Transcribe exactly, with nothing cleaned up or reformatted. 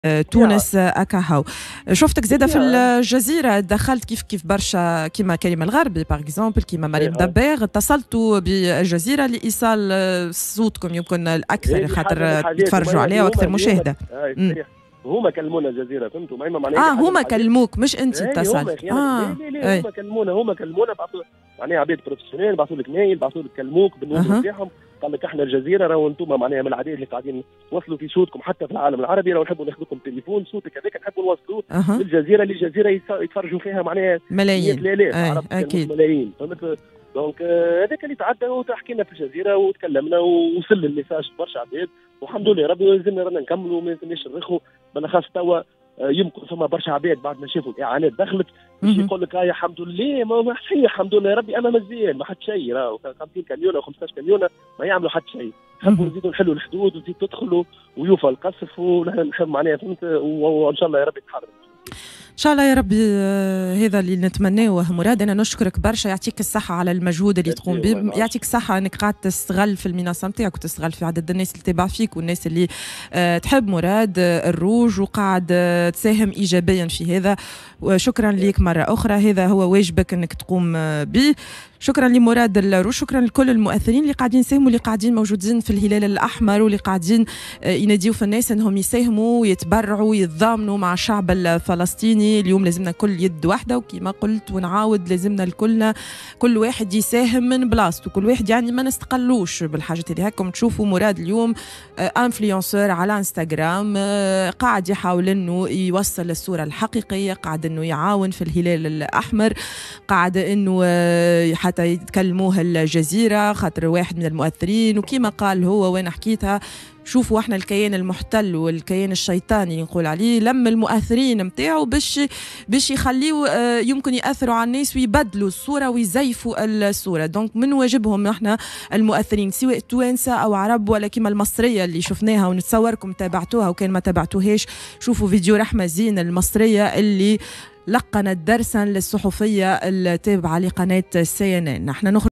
تونس أكاهو. شفتك زاده في الجزيرة، دخلت كيف كيف برشا كيما كريم الغربي باغ اكزومبل، كيما مريم دباغ، اتصلتوا بالجزيرة لإيصال صوتكم يمكن الأكثر خاطر يتفرجوا عليها وأكثر مشاهدة. هما كلمونا الجزيرة، فهمتوا؟ ما معناها اه هما كلموك مش انت اتصلت؟ اه لا لا هما كلمونا هما كلمونا بعثوا معناها عباد بروفيسيونيل، بعثوا لك ميل، بعثوا لك كلموك بالنمر نتاعهم، قال لك احنا الجزيرة راهو انتم معناها من العديد اللي قاعدين توصلوا في صوتكم حتى في العالم العربي، راهو نحبوا ناخذ لكم تليفون صوتك هذاك نحبوا نوصلوه أه. للجزيرة، للجزيرة يتفرجوا فيها معناها ملايين الالاف اكيد ملايين، فهمت؟ دونك هذاك اللي تعدى وحكينا في الجزيره وتكلمنا ووصل الميساج برشا عباد، والحمد لله ربي يلزمنا رانا نكملوا ما يلزمناش نرخوا، بالاخص توا يمكن ثم برشا عباد بعد ما شافوا الاعانات دخلت باش يقول لك هاي الحمد لله ما صحيح الحمد لله ربي اما مزيان ما حد شيء، راهو خمسين كميونه او خمسطاش كميونه ما يعملوا حد شيء، نحبوا نزيدوا نحلوا الحدود ونزيدوا تدخلوا ويوفى القصف ونحب معناها فهمت، وان شاء الله يا ربي تحرر ان شاء الله يا ربي. هذا اللي نتمناه مراد. انا نشكرك برشا، يعطيك الصحه على المجهود اللي تقوم به، يعطيك الصحه انك قاعد تستغل في المنصه نتاعك وتستغل في عدد الناس اللي تتابع فيك والناس اللي تحب مراد الروج وقاعد تساهم ايجابيا في هذا، وشكرا لك مره اخرى، هذا هو واجبك انك تقوم به. شكرا لمراد الروج، شكرا لكل المؤثرين اللي قاعدين يساهموا، اللي قاعدين موجودين في الهلال الاحمر، واللي قاعدين يناديوا في الناس انهم يساهموا ويتبرعوا ويتضامنوا مع الشعب الفلسطيني. اليوم لازمنا كل يد واحده، وكما قلت ونعاود لازمنا الكلنا كل واحد يساهم من بلاصته، كل واحد يعني ما نستقلوش بالحاجات اللي هكم. تشوفوا مراد اليوم انفلونسور على انستغرام، قاعد يحاول انه يوصل الصوره الحقيقيه، قاعد انه يعاون في الهلال الاحمر، قاعد انه حتى يتكلموها الجزيرة خاطر واحد من المؤثرين، وكما قال هو وانا حكيتها، شوفوا احنا الكيان المحتل والكيان الشيطاني نقول عليه لم المؤثرين متاعه باش باش يخليوا يمكن ياثروا على الناس ويبدلوا الصوره ويزيفوا الصوره. دونك من واجبهم احنا المؤثرين سواء توانسه او عرب، ولا كما المصريه اللي شفناها ونتصوركم تابعتوها، وكان ما تابعتوهاش شوفوا فيديو رحمه زين المصريه اللي لقنت درسا للصحفيه التابعه لقناه سي ان ان. احنا نخرج